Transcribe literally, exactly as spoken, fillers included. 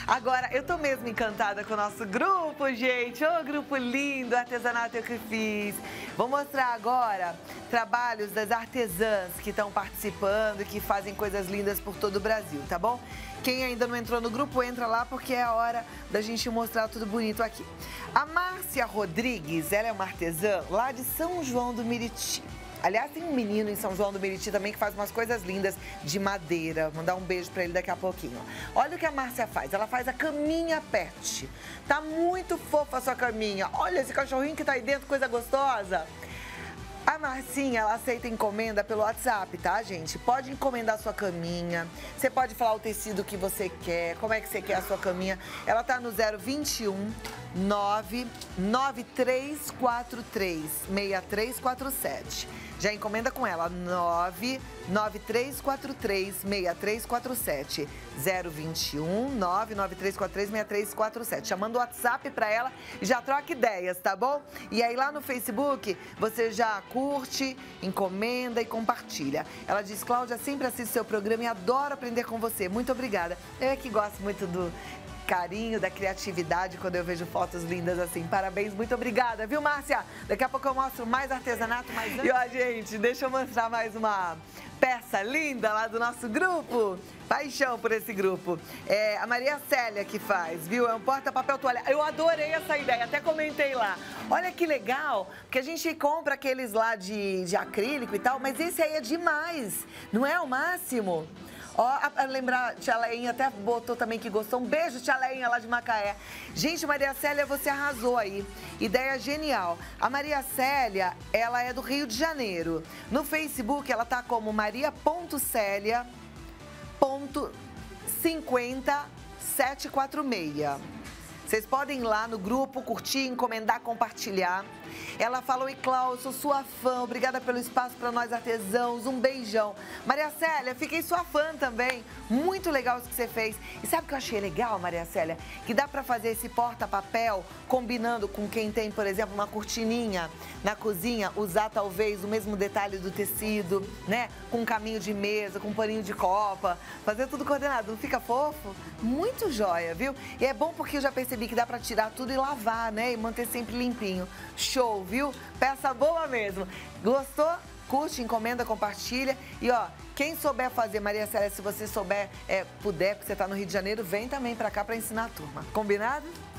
Agora, eu tô mesmo encantada com o nosso grupo, gente. Ô, grupo lindo, artesanato eu que fiz. Vou mostrar agora trabalhos das artesãs que estão participando e que fazem coisas lindas por todo o Brasil, tá bom? Quem ainda não entrou no grupo, entra lá porque é a hora da gente mostrar tudo bonito aqui. A Márcia Rodrigues, ela é uma artesã lá de São João do Meriti. Aliás, tem um menino em São João do Meriti também que faz umas coisas lindas de madeira. Vou mandar um beijo pra ele daqui a pouquinho. Olha o que a Márcia faz. Ela faz a caminha pet. Tá muito fofa a sua caminha. Olha esse cachorrinho que tá aí dentro, coisa gostosa. A Marcinha, ela aceita encomenda pelo WhatsApp, tá, gente? Pode encomendar a sua caminha, você pode falar o tecido que você quer, como é que você quer a sua caminha. Ela tá no zero vinte e um, nove nove três quatro três, seis três quatro sete. Já encomenda com ela, nove nove três quatro três, seis três quatro sete. zero vinte e um, nove nove três quatro três, seis três quatro sete. Já manda o WhatsApp pra ela e já troca ideias, tá bom? E aí lá no Facebook, você já curte, encomenda e compartilha. Ela diz, Cláudia, sempre assisto seu programa e adoro aprender com você. Muito obrigada. Eu é que gosto muito do carinho, da criatividade quando eu vejo fotos lindas assim. Parabéns, muito obrigada, viu, Márcia? Daqui a pouco eu mostro mais artesanato, mais... E ó, gente, deixa eu mostrar mais uma peça linda lá do nosso grupo. Paixão por esse grupo. É a Maria Célia que faz, viu? É um porta-papel toalha. Eu adorei essa ideia, até comentei lá. Olha que legal, porque a gente compra aqueles lá de, de acrílico e tal, mas esse aí é demais, não é o máximo? Ó, a, a lembrar, tia Leinha até botou também que gostou. Um beijo, tia Leinha, lá de Macaé. Gente, Maria Célia, você arrasou aí. Ideia genial. A Maria Célia, ela é do Rio de Janeiro. No Facebook, ela tá como maria ponto celia ponto cinco zero sete quatro seis. Vocês podem ir lá no grupo, curtir, encomendar, compartilhar. Ela falou, e Cláudia, sou sua fã, obrigada pelo espaço para nós artesãos, um beijão. Maria Célia, fiquei sua fã também, muito legal isso que você fez. E sabe o que eu achei legal, Maria Célia? Que dá para fazer esse porta-papel combinando com quem tem, por exemplo, uma cortininha na cozinha, usar talvez o mesmo detalhe do tecido, né? Com um caminho de mesa, com um paninho de copa, fazer tudo coordenado, não fica fofo? Muito joia, viu? E é bom porque eu já percebi que dá pra tirar tudo e lavar, né? E manter sempre limpinho. Show, viu? Peça boa mesmo. Gostou? Curte, encomenda, compartilha. E ó, quem souber fazer, Maria Célia, se você souber, é, puder, porque você tá no Rio de Janeiro, vem também pra cá pra ensinar a turma. Combinado?